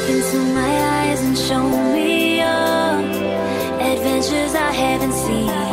into my eyes and show me your adventures I haven't seen.